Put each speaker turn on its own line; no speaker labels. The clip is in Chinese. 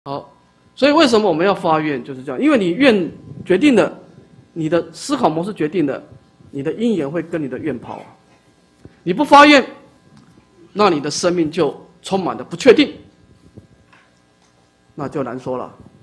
好，所以为什么我们要发愿？就是这样，因为你愿决定了，你的思考模式决定了，你的因缘会跟你的愿跑。你不发愿，那你的生命就充满了不确定，那就难说了。